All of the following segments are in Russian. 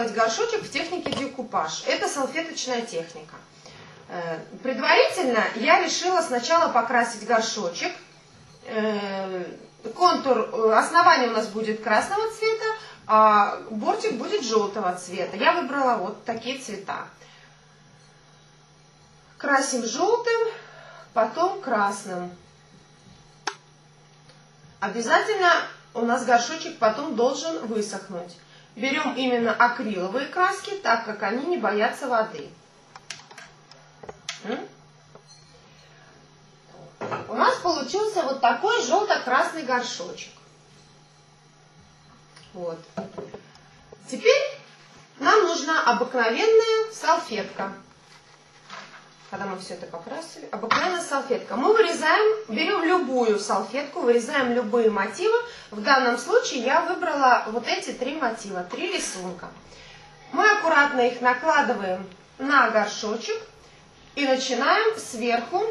сделать горшочек в технике декупаж. Это салфеточная техника. Предварительно я решила сначала покрасить горшочек. Контур, основание у нас будет красного цвета, а бортик будет желтого цвета. Я выбрала вот такие цвета. Красим желтым, потом красным. Обязательно у нас горшочек потом должен высохнуть. Берем именно акриловые краски, так как они не боятся воды. У нас получился вот такой желто-красный горшочек. Вот. Теперь нам нужна обыкновенная салфетка. Когда мы все это покрасили, обыкновенная салфетка. Мы вырезаем, берем любую салфетку, вырезаем любые мотивы. В данном случае я выбрала вот эти 3 мотива, 3 рисунка. Мы аккуратно их накладываем на горшочек и начинаем сверху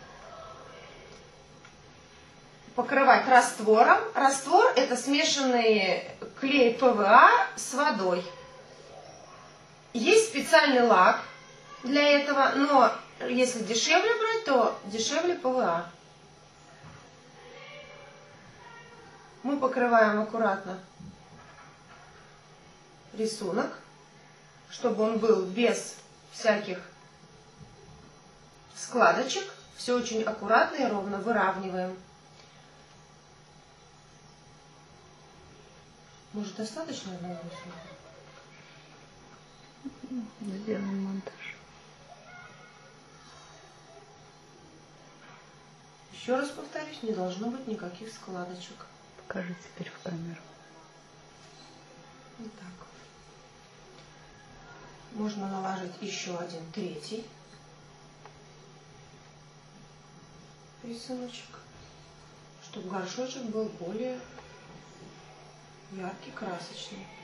покрывать раствором. Раствор – это смешанный клей ПВА с водой. Есть специальный лак для этого, но если дешевле брать, то дешевле ПВА. Мы покрываем аккуратно рисунок, чтобы он был без всяких складочек. Все очень аккуратно и ровно выравниваем. Может, достаточно одного рисунка? Сделаем монтаж. Еще раз повторюсь, не должно быть никаких складочек. Покажи теперь в камеру. Вот так. Можно наложить еще один, 3-й рисуночек, чтобы горшочек был более яркий, красочный.